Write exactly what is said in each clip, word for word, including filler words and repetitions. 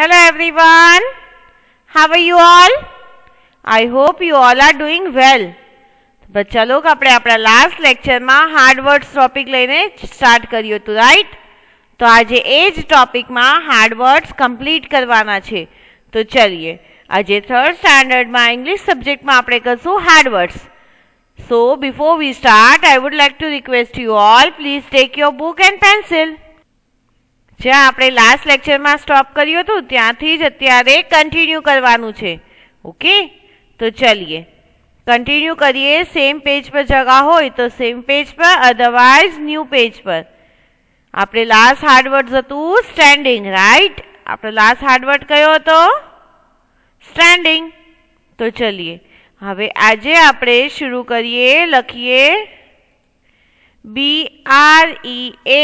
Hello everyone. How are you all? I hope you all are doing well. बच्चा लोग આપણે આપણા last લેક્ચરમાં હાર્ડ વર્ડ્સ ટોપિક લઈને સ્ટાર્ટ કર્યું હતું, રાઈટ? તો આજે એ જ ટોપિકમાં હાર્ડ વર્ડ્સ કમ્પ્લીટ કરવાના છે. તો ચલીએ, આજે થર્ડ સ્ટાન્ડર્ડમાં ઇંગ્લિશ સબ્જેક્ટમાં આપણે કરશું hard words. So before we start I would like to request you all, please take your book and pencil. જ્યાં આપણે લાસ્ટ લેક્ચરમાં સ્ટોપ કર્યું હતું ત્યાંથી જ અત્યારે કન્ટિન્યુ કરવાનું છે. ઓકે, તો ચલીએ કન્ટિન્યુ કરીએ. સેમ પેજ પર જગા હોય તો સેમ પેજ પર, અધરવાઇઝ ન્યૂ પેજ પર. આપણે લાસ્ટ હાર્ડવર્ડ હતું સ્ટેન્ડિંગ, રાઈટ? આપણે લાસ્ટ હાર્ડવર્ડ કયો હતો? સ્ટેન્ડિંગ. તો ચલીએ હવે આજે આપણે શરૂ કરીએ. લખીએ B R E A.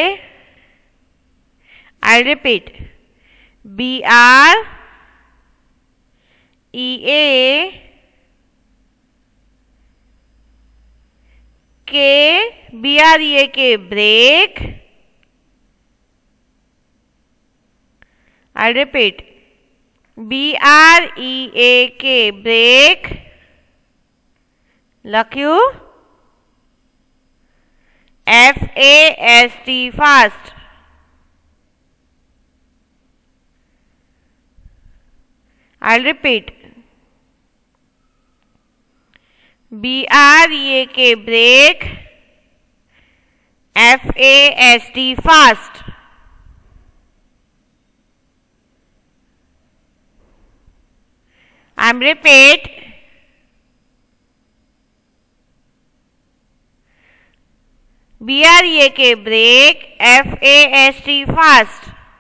I repeat, B R E A K, B R E A K, break. I repeat, B R E A K, break. લખ્યું. F A S T, fast. I'll repeat. B R E A K, break. F A S T, fast. I'm repeat. B R E A K, break. F A S T, fast.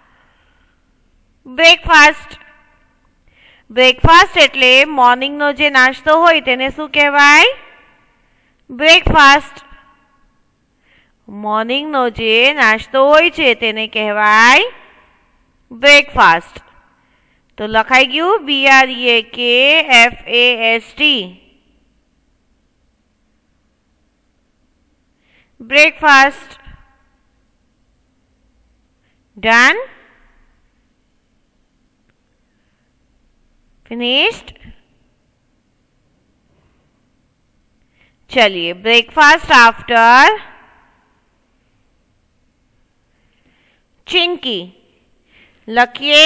Breakfast. Breakfast એટલે મોર્નિંગનો જે નાસ્તો હોય તેને શું કહેવાય? Breakfast. મોર્નિંગનો જે નાસ્તો હોય છે તેને કહેવાય બ્રેકફાસ્ટ. તો લખાઈ ગયું બી R E A K F A S T, breakfast. Done? Finished? चलिए, breakfast after चिंकी. लखिए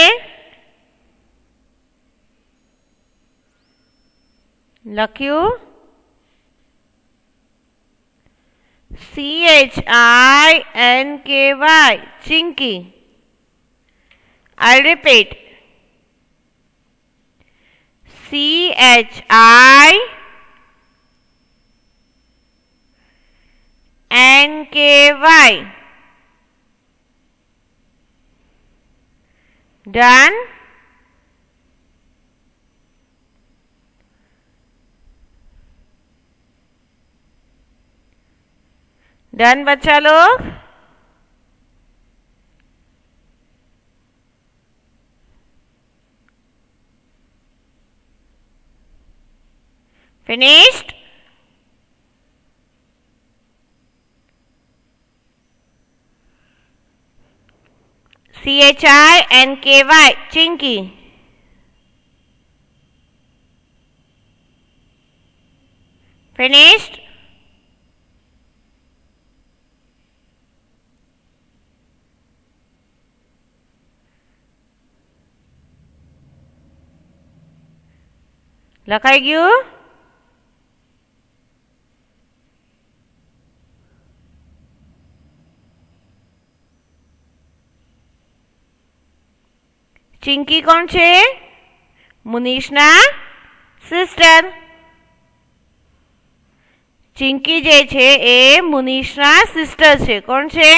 लख्यू C H I N K Y, Chinki. I repeat, C H I N K Y. Done? Done बच्चा लोग? Finished? C H I N K Y, Chinky. Finished? લખાઈ ગયું? चिंकी कौन छे? मुनीषना सिस्टर. चिंकी जे छे ए मुनीषना सिस्टर छे. कौन छे?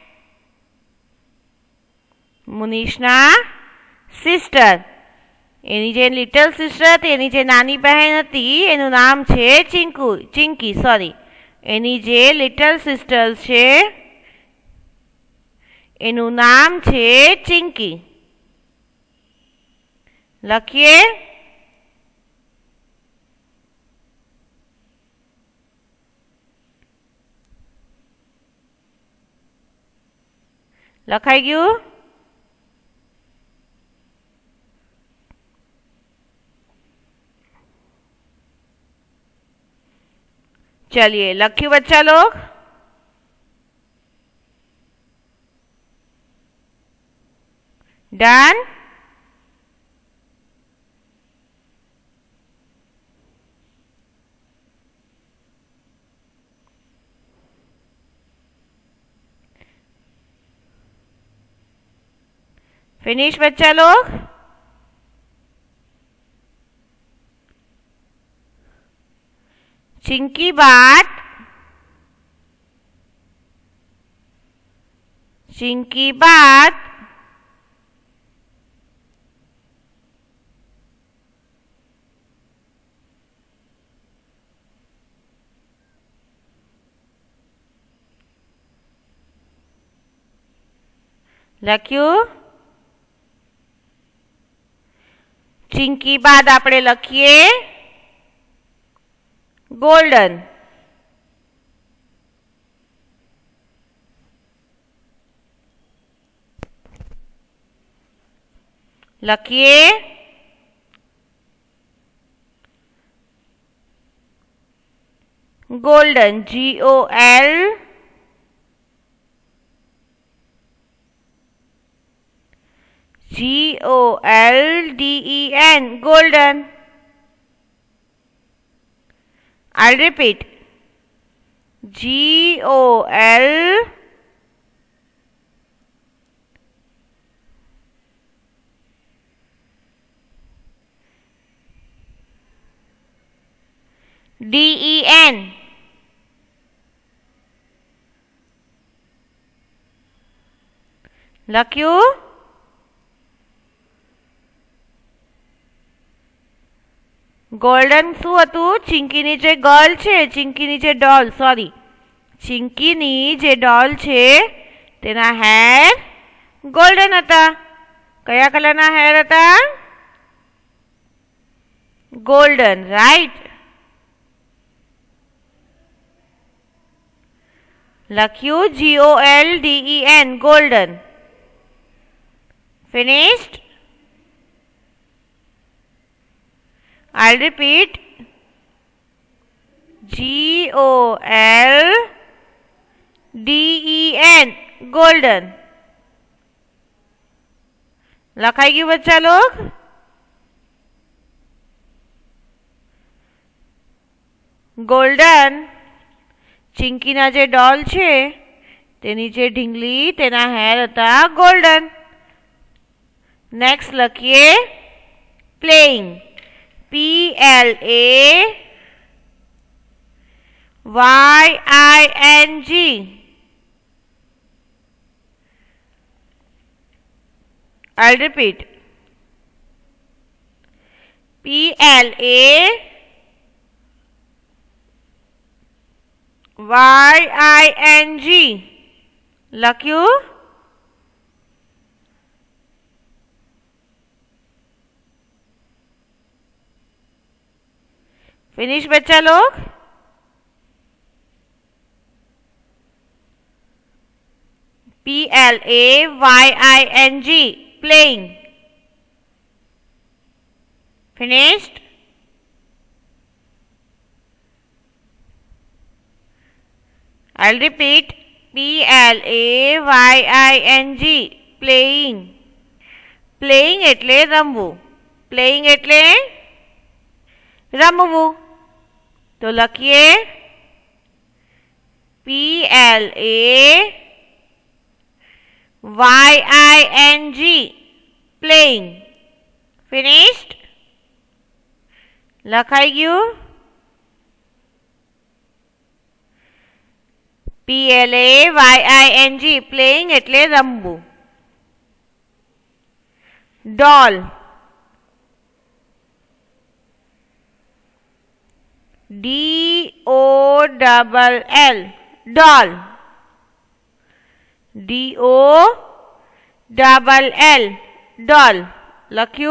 मुनीषना सिस्टर. एनी जे लिटल सिस्टर हती, एनी जे नानी बहन हती, एनु नाम छे चिंकू चिंकी सॉरी एनी जे लिटल सिस्टर छे एनु नाम छे चिंकी. लखिए લખાઈ ગયું? चलिए लख्यू बच्चा लोग। डन। फिनिश बच्चा लोग। चिंकी बाट, चिंकी बाट, लख्यू। चिंकी बाद आपणे लखीए गोल्डन। लखीए golden, G O L G O L D E N, golden. I'll repeat. G O L D E N. લખ્યું? गोल्डन शू हतुं? चिंकीनी जे गर्ल छे, चिंकीनी जे डॉल, सॉरी, चिंकीनी जे डॉल छे तेना हेर गोल्डन हता। कया कलरना हेर हता? Golden, right. लख्यू G O L D E N, golden. Finished? I'll repeat. G O L D E N, golden. लखाई गयु बच्चा लोग? गोल्डन चिंकीना जे डॉल छे तेनी जे ढींगली तेना हेर हता गोल्डन। नेक्स्ट लखीए playing, P L A Y I N G, I'll repeat. P L A Y I N G. लख्यू? Finish बच्चा लोग? P L A Y I N G, playing. Finished? I'll repeat. P L A Y I N G, playing. Playing એટલે રમવું. Playing એટલે રમવું. तो लखीए P L A Y I N G, playing. Finished? લખાઈ ગયું? P L A Y I N G, playing એટલે રમવું. Doll, D O double L, doll. D O double L, doll. લખ્યું?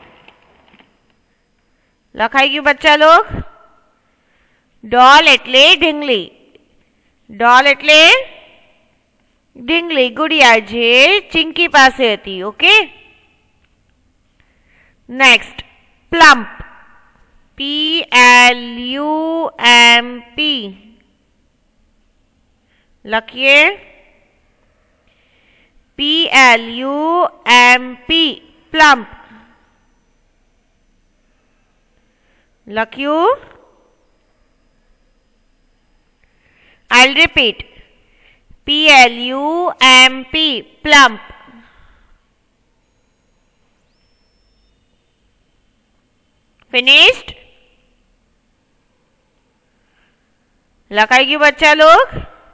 લખાઈ ગયું બચ્ચા લોગ? ડોલ એટલે ઢીંગલી. ડોલ એટલે ઢીંગલી, ગુડિયા જે ચિંકી પાસે હતી. Okay. Next plump, P L U M P लखिए P L U M P plump लख्यू I'll repeat P L U M P plump finished લખાઈ बच्चा लोग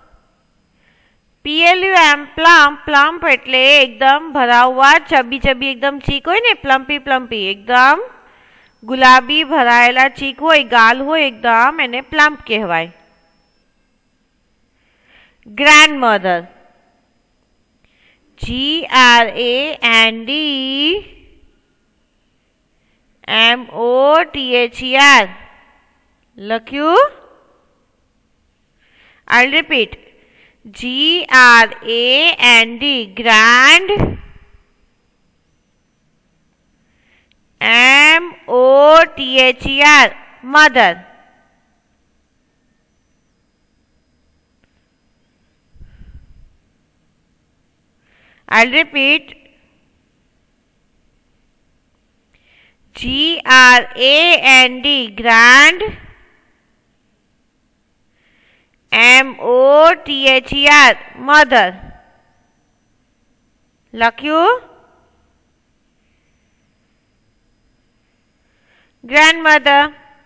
P L U M plump plump એટલે एकदम भरा हुआ चबी चबी एकदम चीक होय ने प्लम्पी प्लम्पी एकदम गुलाबी भरायेला चीक होय गाल होय एकदम एने प्लम्प कहेवाय grandmother G R A N D M O T H E R लख्यू I'll repeat G R A N D grand M O T H E R mother I'll repeat G R A N D grand M O T H E R mother लख्यू grandmother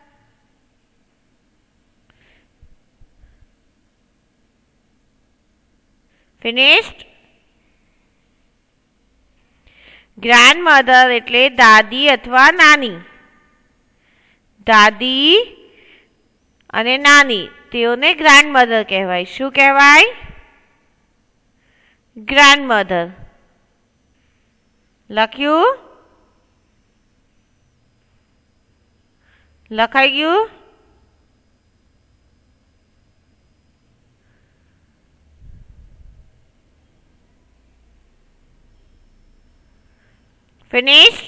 finished grandmother એટલે દાદી અથવા નાની દાદી અને નાની તેઓને grandmother કહેવાય શું કહેવાય ગ્રાન્ડમધર લખ્યું લખાઈ ગયું Finish?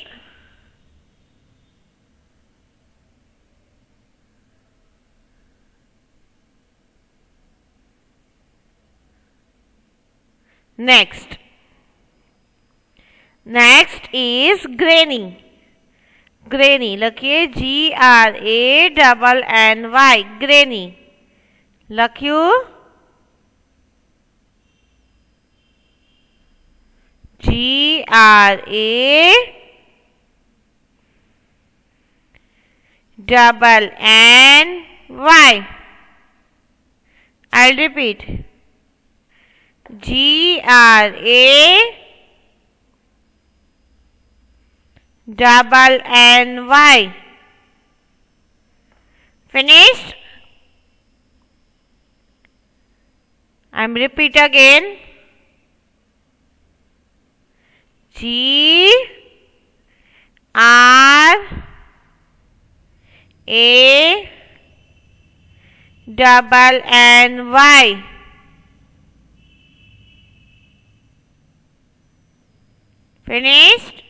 Next. Next is granny. Granny. लखिए G R A double N Y. Granny. लखियो G R A double N Y. I'll repeat. G R A double N Y. Finished? I'm repeat again. G R A double N Y. Finished?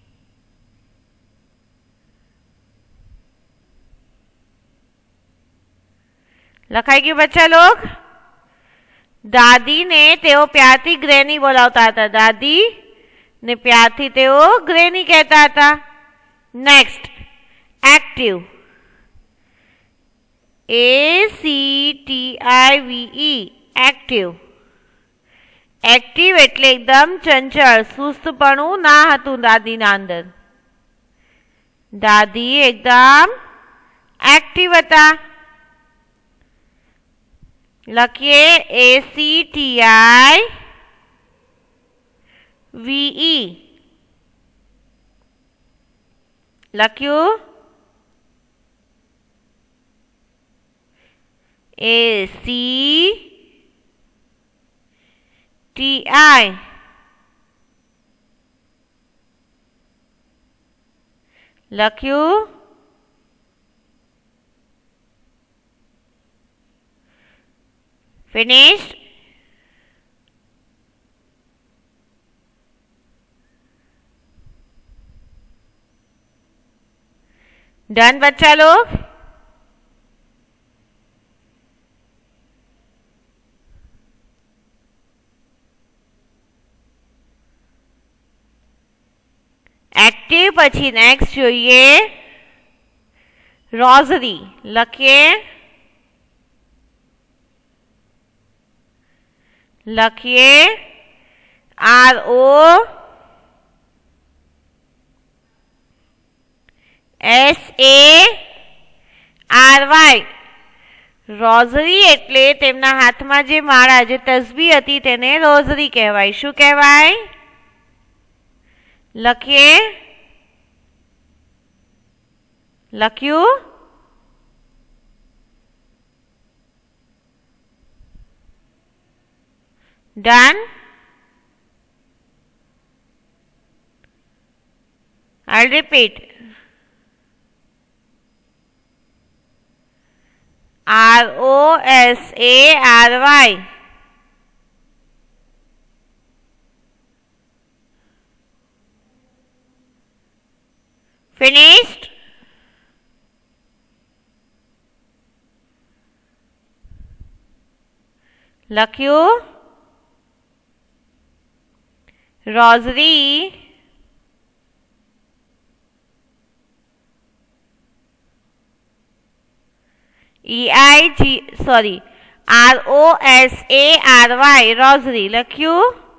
લખાઈ ગયું બચ્ચા log દાદી ને તેઓ પ્યારથી ગ્રેની બોલાવતા હતા દાદી ને પ્યારથી તેઓ ગ્રેની કહેતા હતા next active A C T I V E active active એટલે એકદમ ચંચળ સુસ્તપણું ના હતું દાદીના અંદર દાદી એકદમ એક્ટિવ હતા લખીએ A C T I V E લખ્યું A C T I લખ્યું finished डन बच्चा लोग? एक्टिव પછી નેક્સ્ટ જોઈએ રોઝરી. લખીએ લખીએ R O S A R Y. Rosary એટલે તેમના હાથમાં જે માળા જે તસ્બી હતી તેને રોઝરી કહેવાય. શું કહેવાય? લખીએ લખ્યું? Done? I'll repeat. R O S A R Y. Finished? લખ્યું? Rosary E I G sorry R O S A R Y rosary. લખ્યું?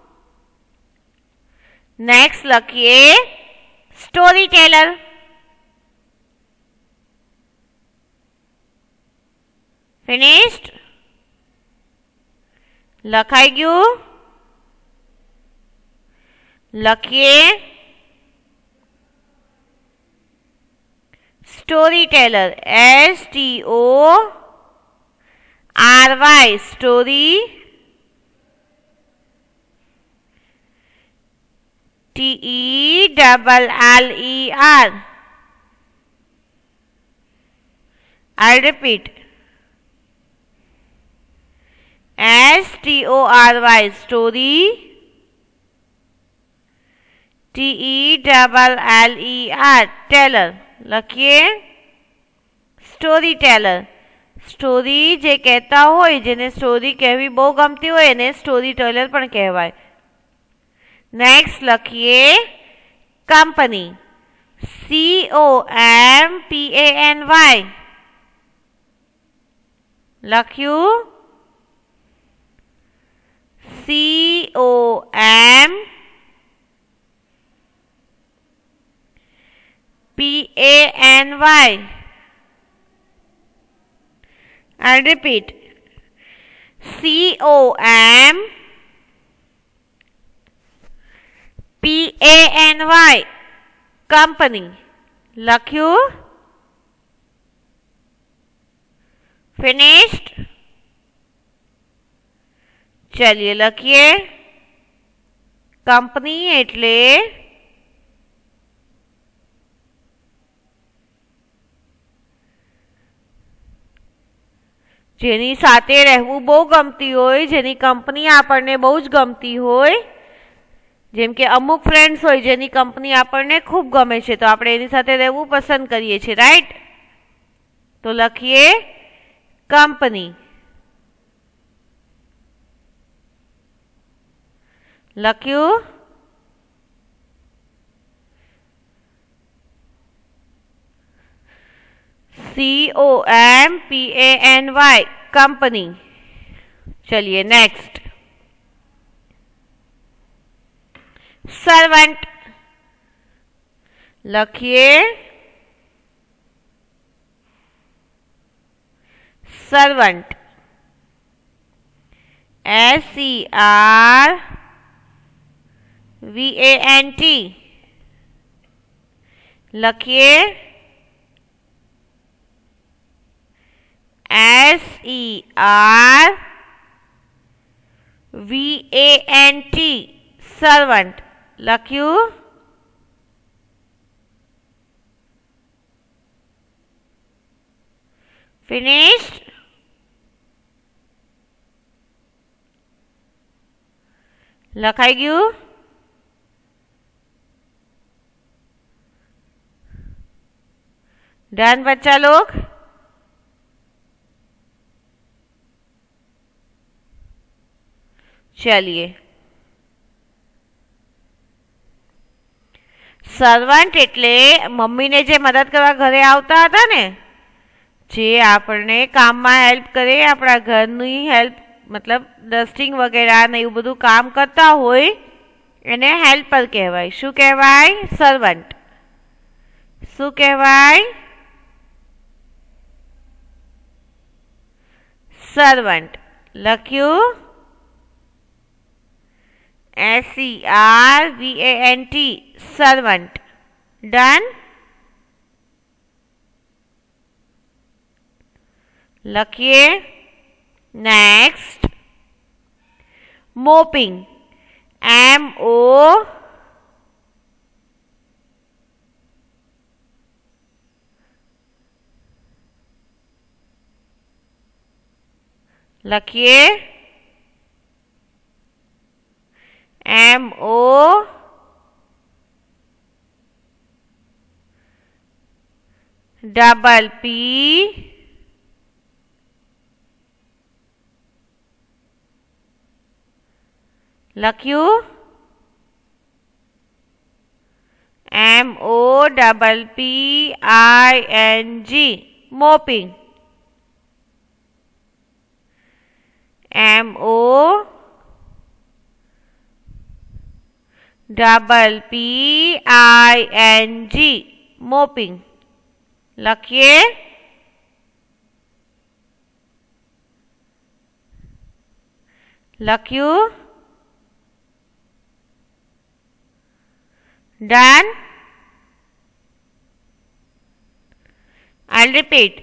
નેક્સ્ટ લખીએ સ્ટોરી ટેલર. ફિનિશ્ડ? લખાઈ ગયું? લખીએ story teller. S T O R Y story. T E double L E R. I'll repeat. S T O R Y story. T E double L E R teller. લખીએ story teller. Story જે કહેતા હોય જેને story કહેવી બહુ ગમતી હોય એને સ્ટોરી ટેલર પણ કહેવાય. નેક્સ્ટ લખીએ company. C O M P A N Y. લખ્યું? C O M P A N Y. I'll repeat. C O M P A N Y company. લખ્યું? Finished? ચલિए લખીએ કંપની એટલે જેની સાથે રહેવું બહુ ગમતી હોય, જેની કંપની આપણને બહુ જ ગમતી હોય. જેમ કે અમુક ફ્રેન્ડ્સ હોય જેની કંપની આપણને ખૂબ ગમે છે તો આપણે એની સાથે રહેવું પસંદ કરીએ છીએ, રાઈટ? તો લખીએ કંપની. લખ્યું? C O M P A N Y company. चलिए नेक्स्ट सर्वेंट. लखिए servant. S C R V A N T. लखिए S E R V A N T servant. લખ્યું? Finished? લખાઈ ગયું? डन बच्चा लोग। चलिए, સર્વન્ટ એટલે મમ્મીને જે મદદ કરવા ઘરે આવતા હતા ને, જે આપણને કામમાં હેલ્પ કરે, આપણા ઘરની હેલ્પ मतलब डस्टिंग वगैरह ने એવું બધું કામ કરતા હોય એને હેલ્પર કહેવાય। શું કહેવાય? સર્વન્ટ। શું કહેવાય? સર્વન્ટ। લખ્યું? S E R V A N T servant. Done. લખીએ। नेक्स्ट, मोपिंग, एम ओ लखिए एम ओ डबल पी लख्यू M O double P I N G mopping. M O double P I N G mopping. लखिए। लख्यू? Done? I'll repeat.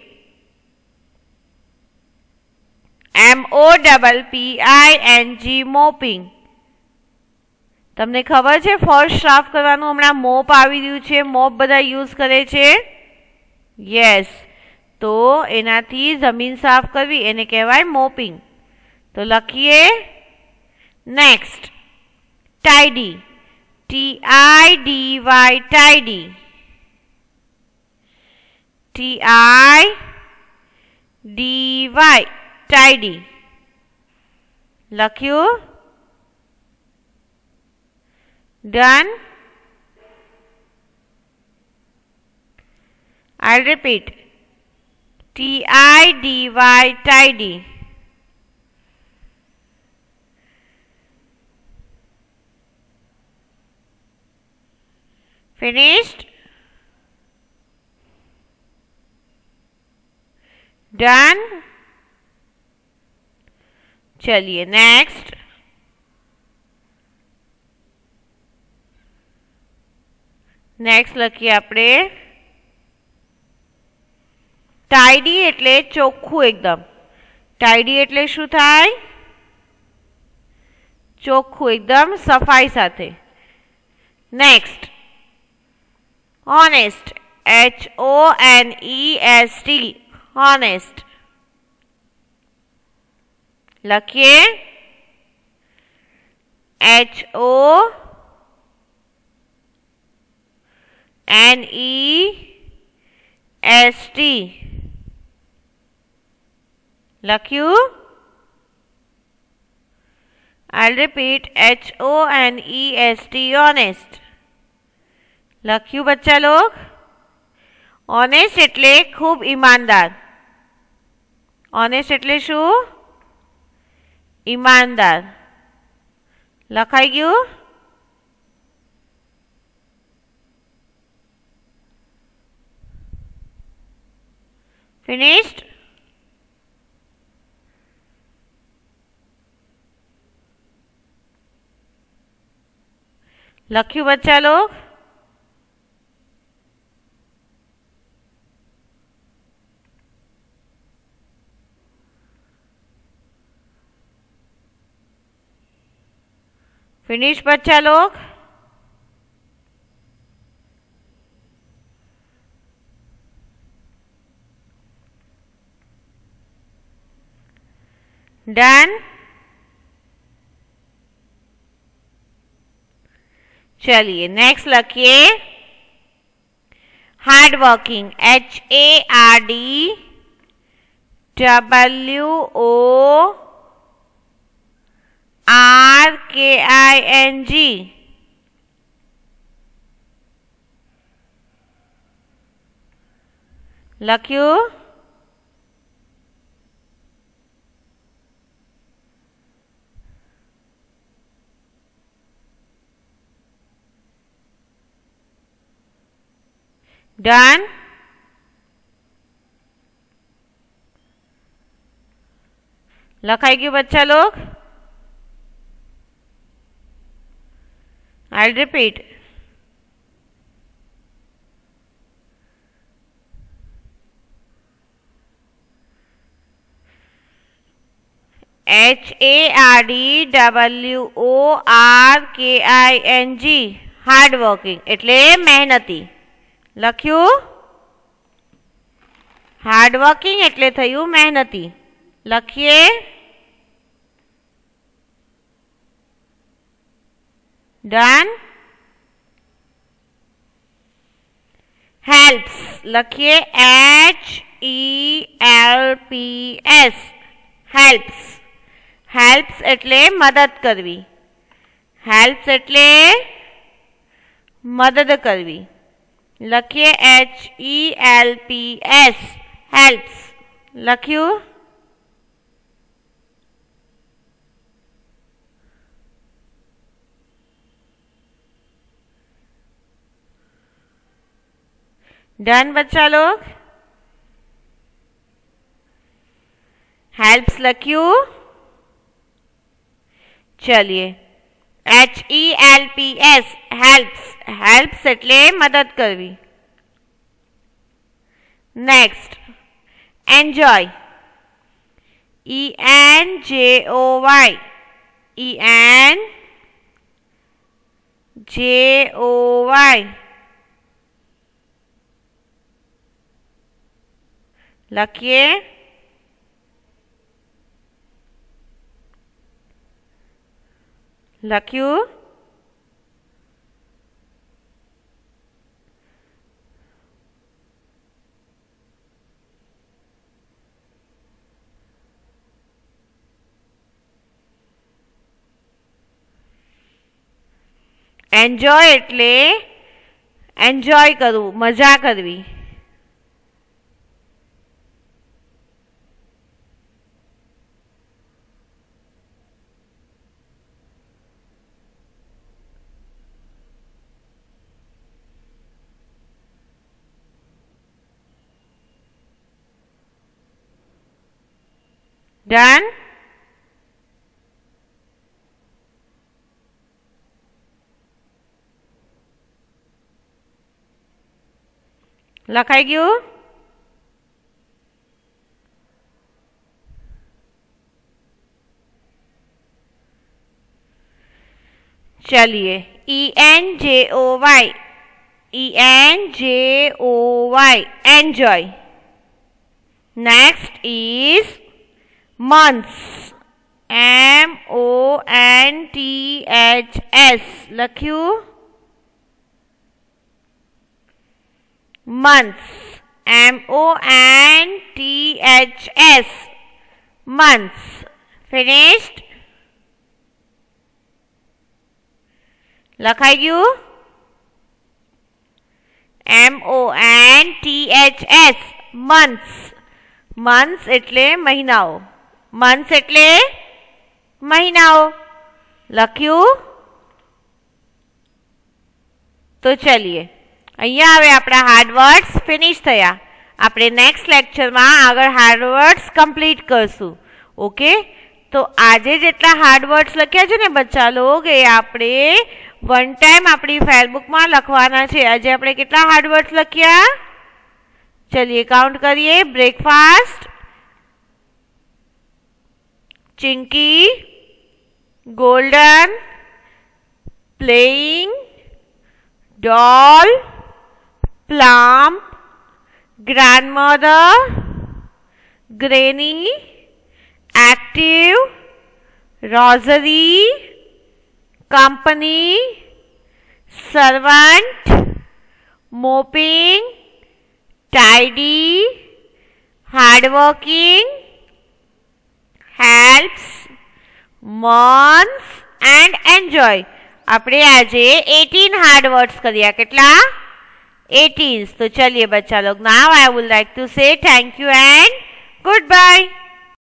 M O P P I N G mopping. તમને ખબર છે ફર્શ સાફ કરવાનું હમણાં mop આવી રહ્યું છે, મોપ બધા યુઝ કરે છે? યસ, તો એનાથી જમીન સાફ કરવી એને કહેવાય મોપિંગ। તો લખીએ next, tidy, T I D Y tidy. T I D Y tidy. लख्यू? Done. I repeat, T I D Y tidy. Finished? Done? चलिए नेक्स्ट, नेक्स्ट लखीए आपणे टाइडी एटले चोख्खું एकदम। टाइडी एटले शुं थाय? चोख्खું एकदम सफाई साथे। Next, honest, H O N E S T, honest। लखिए H O N E S T। लख्यू? I'll repeat, H O N E S T, honest। लख्यू बच्चा लोग? ऑनेस्ट एटले खूब ईमानदार। ऑनेस्ट एटले शू? ईमानदार। लखाई गयु? फिनिश्ड? लख्यू बच्चा लोग? फिनिश बच्चा लोग? डन? चलिए नेक्स्ट लखिए Hard working. H A R D W O R K I N G. લખ્યું? Done? લખાઈ ગયું બચ્ચા લોગ? I'll repeat. H A R D W O R K I N G. Hard working એટલે મહેનતી. લખ્યું? Hard working એટલે થયું મહેનતી. લખીએ. ડન? હેલ્પ્સ. લખીએ H E L P S. Helps. Helps એટલે મદદ કરવી. હેલ્પ્સ એટલે મદદ કરવી. લખીએ H E L P S. હેલ્પ્સ. લખ્યું? डन बच्चा लोग? हेल्प्स लख्यू? चलिए H E L P S helps. Helps एटले मदद करवी. Next enjoy. E N J O Y. E N J O Y. લખીએ. લખ્યું? એન્જોય એટલે એન્જોય કરવું, મજા કરવી. Done? લખાઈ ગયું? चलिए E N J O Y. E N J O Y. Enjoy. Next is months. M O N T H S. લખ્યું? months. M O N T H S. months. Finished? લખાઈ ગયું? M O N T H S. months. months એટલે મહિનાઓ. months એટલે મહિનાઓ. લખ્યું? તો ચલીએ અહીંયા હવે આપણા હાર્ડ વર્ડ્સ ફિનિશ થયા. આપણે નેક્સ્ટ લેક્ચરમાં આગળ હાર્ડ વર્ડ્સ કમ્પ્લીટ કરશું. ઓકે, તો આજે જેટલા હાર્ડ વર્ડ્સ લખ્યા છે ને બચ્ચા લોગ એ આપણે વન ટાઈમ આપણી ફેરબુકમાં લખવાના છે. આજે આપણે કેટલા હાર્ડ વર્ડ્સ લખ્યા? ચલીએ કાઉન્ટ કરીએ. Breakfast, Chinki, golden, playing, doll, plum, grandmother, granny, active, rosary, company, servant, mopping, tidy, hardworking, helps, mourns and enjoy. આપણે આજે eighteen hard words કર્યા. કેટલા? eighteen. તો ચलिए बच्चा लोग, now I would like to say thank you and goodbye.